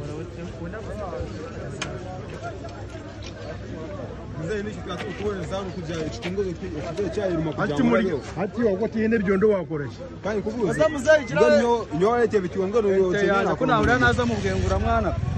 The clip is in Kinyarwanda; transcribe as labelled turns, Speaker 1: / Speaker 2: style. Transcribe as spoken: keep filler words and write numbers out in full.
Speaker 1: Mzee ni kitu atukuone sana kuja kitongozo kile cha iruma kuja.
Speaker 2: Hati muri hati wako yende byondo wakoresha.
Speaker 1: Kandi kubuza.
Speaker 3: Baza muzari kirare.
Speaker 1: Nyo nyo alete bikiwango no yo.
Speaker 3: Kuna urana naza mu bwengura mwana.